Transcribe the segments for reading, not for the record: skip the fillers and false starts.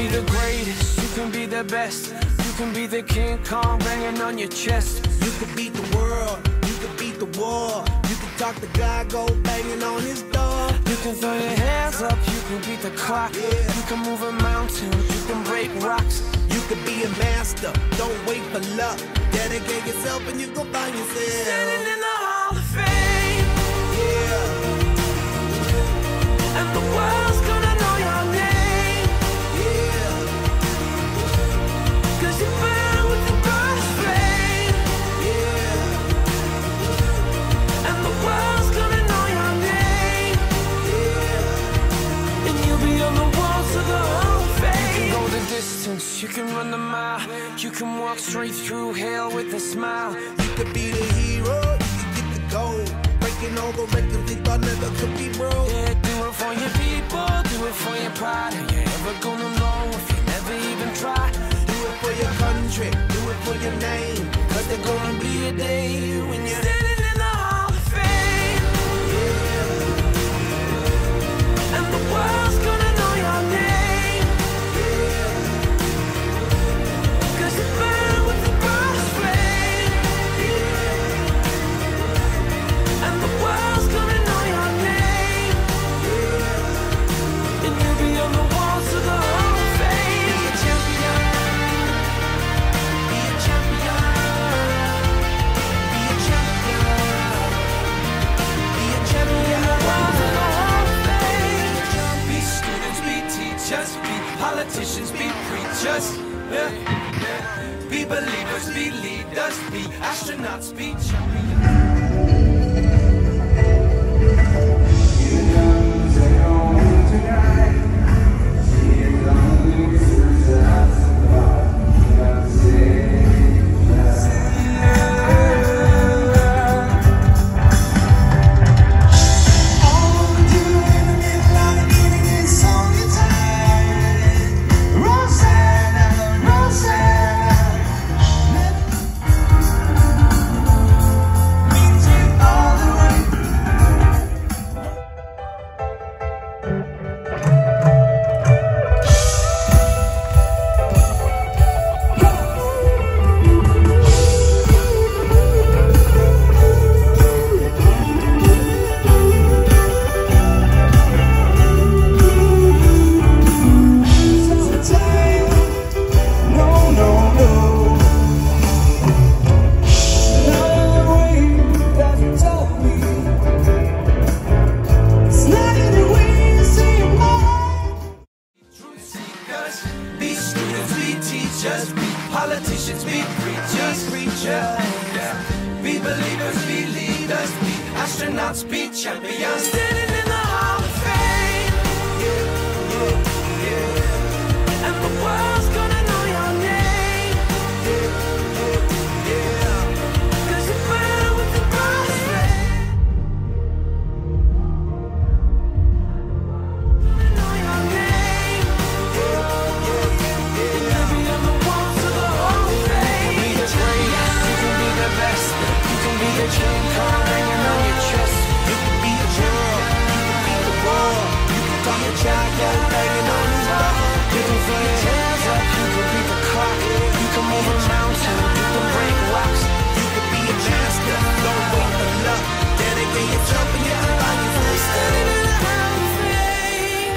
be the greatest, you can be the best. You can be the King Kong banging on your chest. You can beat the world, you can beat the war. You can talk to God, go banging on his door. You can throw your hands up, you can beat the clock. You can move a mountain, you can break rocks. You can be a master, don't wait for luck. Dedicate yourself and you go find yourself Standing in the Hall of Fame. Yeah. And the world's gonna know your name. Yeah. 'Cause you burn with the brightest flame. Yeah. And the world's gonna know your name. Yeah. And you'll be on the walls of the Hall of Fame. You can go the distance, you can run the mile. You can walk straight through hell with a smile. You could be the hero, you can get the gold. Breaking all the records they thought never could be broke. Yeah, do it for your people, do it for your pride. Are you ever gonna know if you never even try? Do it for your country, do it for your name. 'Cause there's gonna be a day when you're Standing in the Hall of Fame. yeah. And the world's gonna know your name. 'Cause you burn with the brightest flame. And the world's gonna know your name. And you'll be on the walls of the Hall of Fame. Be a champion. Be a champion. Be a champion. Be a champion. Walls of the Hall of Fame. Be students, be teachers, be politicians, be preachers. Yeah. Be believers, be leaders, be astronauts, be champions. Just be politicians, be preachers, yeah. Be believers, be leaders, be astronauts, be champions. Standing in the Hall of Fame. And the world's gonna know your name. 'Cause you burn with the brightest flame. Know your name. The King Kong hanging on your chest. You can be the world, you can beat the war. You can talk to God, go banging on his door. You can throw your hands up, you can beat the clock. You can move a mountain, you can break rocks. You can be a master, don't wait for luck. Dedicate yourself and you can find yourself Standing in the Hall of Fame.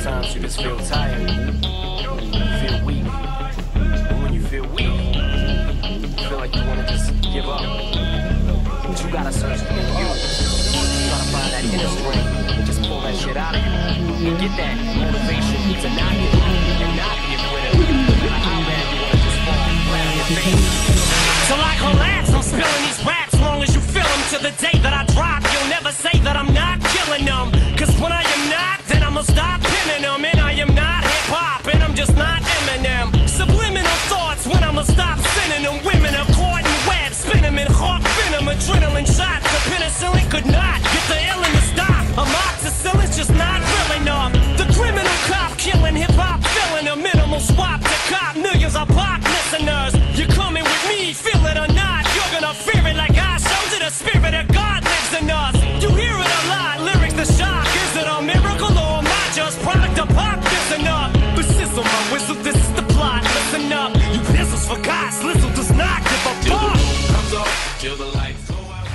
Sometimes you just feel tired, you feel weak. And when you feel weak, you feel like you want to just give up. But you gotta search within you. You gotta find that inner strength and just pull that shit out of you. And get that motivation to not give up and not be a quitter. No matter how bad you wanna just fall flat on your face. Till I collapse, I'm spilling these raps long as you feel them. To the day that I drop, you'll never say that I'm not killing them. Cause when I am not, then I'ma stop pinning them. And I am not hip-hop, and I'm just not Eminem. Subliminal thoughts when I'ma stop sending them. Women are caught in webs, spin them in hawk venom. Adrenaline shots, the penicillin could not get the illin to stop. Amoxicillin's just not real enough. The criminal cop killing hip-hop, filling a minimal swap to cop millions of pop listeners. You're coming with me, feel it or not. You're gonna fear it like I showed you. The spirit of God lives in us. You hear it a lot, lyrics the shock. Is it a miracle or am I just product of pop? Listen up, this is my whistle, this is the plot. Listen up, you pistols for God's Lizzle does not give a fuck. Comes off till the lights go out.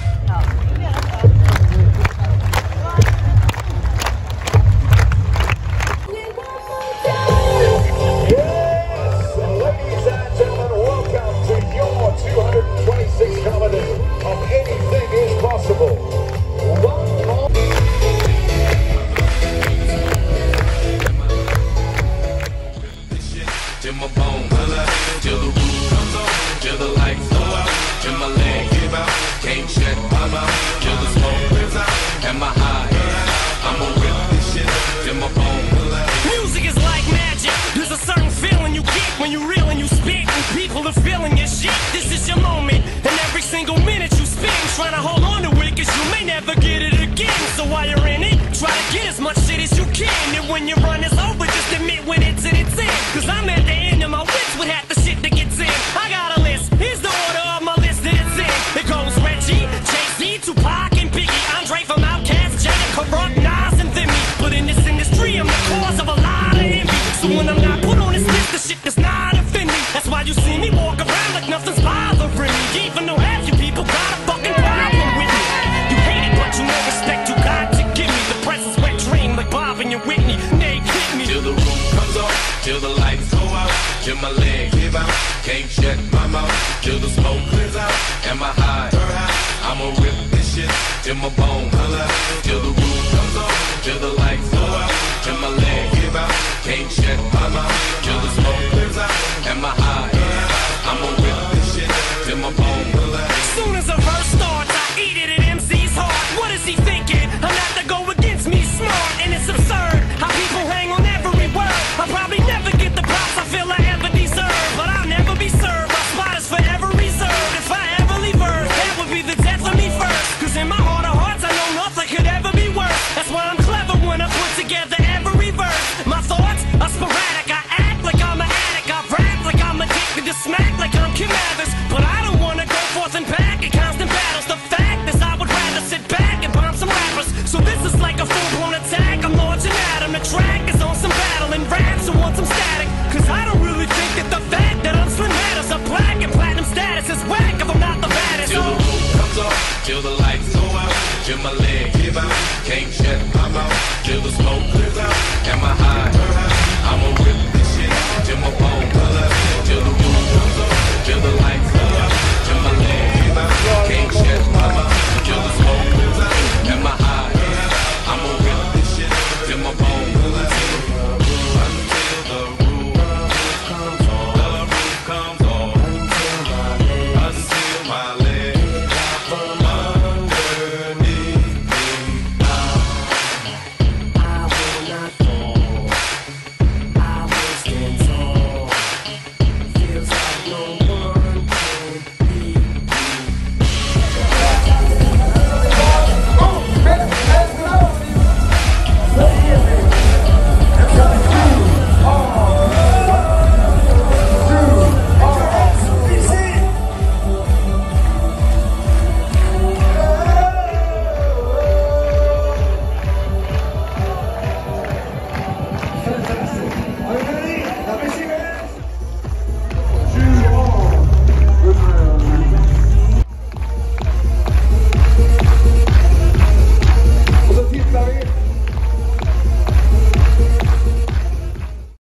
Yes, ladies and gentlemen, welcome to your 226 comedy of Anything is Possible. One more. Till my bone, till the roof comes on, till the lights go out, till my legs give out, can't shut my mouth, till the smoke clears out, and my high, I'ma rip this shit till my bone. Music is like magic. There's a certain feeling you get when you reel and you spit, and people are feeling your shit. This is your moment, and every single minute you spend trying to hold on to it, cause you may never get it again. So while you're in it, try to get as much shit as you can. And when your run is over, just admit when it's in its end. Cause I'm at the end of my wits with half the shit that gets in. I got a list, here's the order of my list that it's in. It goes Reggie, Jay-Z, Tupac, and Biggie, Andre from Outkast, Jay, Corrupt, Nas, and Thimmy. But in this industry, I'm the cause of a lot of envy. So when I'm not put on this list, the shit does not offend me. That's why you see me walk around like nothing's bothering me. Even though half you people got a fucking problem with me. You hate it, but you no respect you got to give me. The presence wet dream like Bob and your Whitney. Nay, hit me. Till the roof comes off, till the lights go out, till my legs give out, can't shut my mouth, till the smoke clears out, and my high, I'ma rip this shit till my bone, till the